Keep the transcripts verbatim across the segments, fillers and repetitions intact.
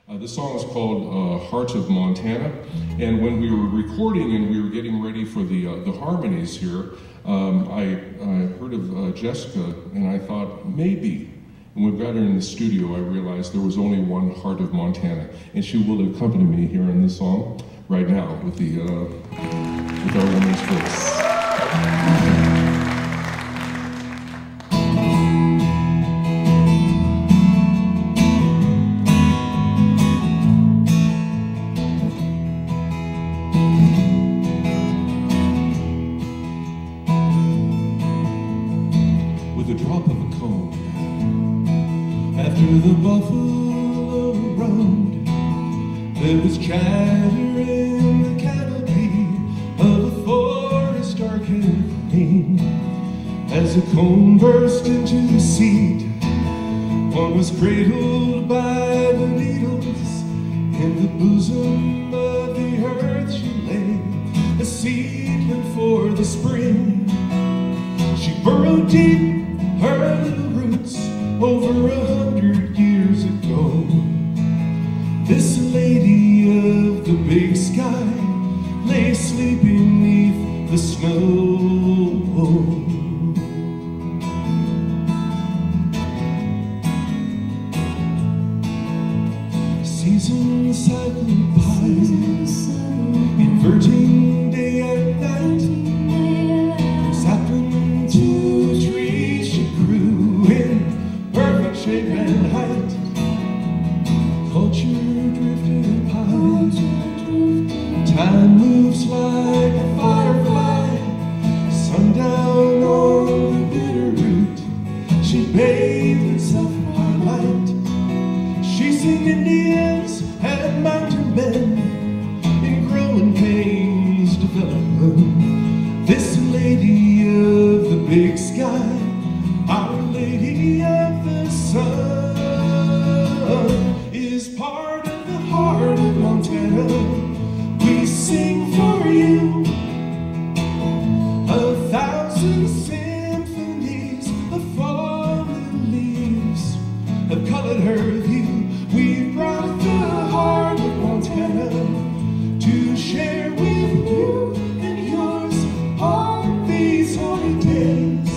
Uh, the song is called uh, Heart of Montana, and when we were recording and we were getting ready for the, uh, the harmonies here, um, I, I heard of uh, Jessica, and I thought, maybe. And when we got her in the studio, I realized there was only one Heart of Montana, and she will accompany me here in this song right now with, the, uh, with our woman's voice. With a drop of a cone after the buffalo road, there was chatter in the canopy of a forest dark and clean. As a cone burst into the seed, one was cradled by the needles. In the bosom of the earth she lay, a seedling for the spring. She burrowed deep her little roots over a hundred years ago. This lady of the big sky lay sleeping beneath the snow. Seasons cycled by, inverting day and night. Sapling to a tree she grew in perfect shape and height. Culture drifted apart. Time moves like a firefly. Sundown on the bitter root, she bathed in self-highlight. She's seen Indians and mountain men in growing pains develop. This lady of the big sky, our lady of the sun, is part of the heart of Montana. We sing for you a thousand symphonies of fallen leaves have colored her view. We brought the heart of Montana to share with you and yours on these holy days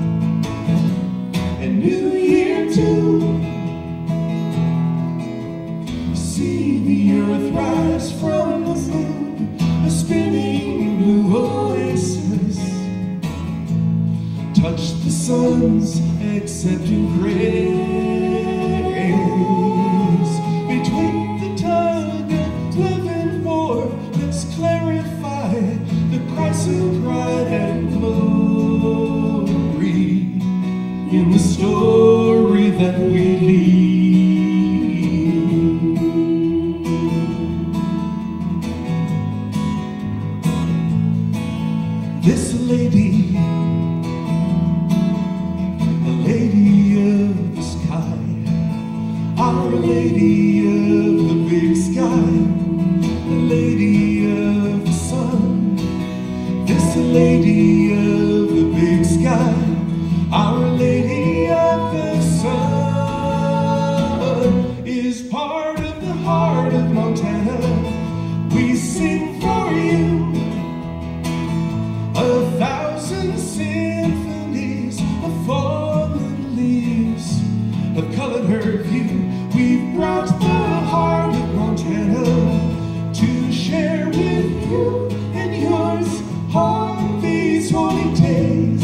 and New Year too. See the earth rise from the moon, a spinning blue oasis. Touch the sun's accepting grace. Between the tug of love and war, let's clarify the price of pride and glory in the story that we lead. This lady, the lady of the sky, our lady of the big sky, the lady of the sun. This lady of the big sky, our lady of the sun, is part of the heart of Montana. We sing for you a thousand symphonies of fallen leaves have colored her view. We've brought the heart of Montana to share with you and yours on these holy days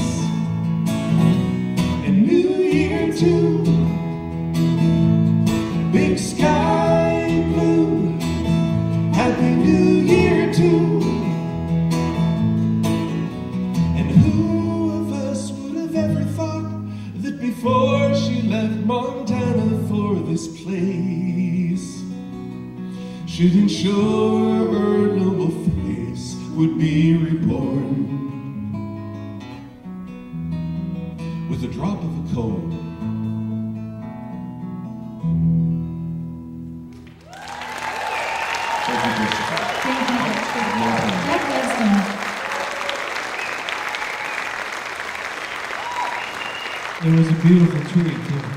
and New Year too. Big sky blue, Happy New Year too. And who of us would have ever thought that before she left Montana for this place, she'd ensure her noble face would be reborn with a drop of a cone. Thank you. Like Gladstone. It was a beautiful tree, too.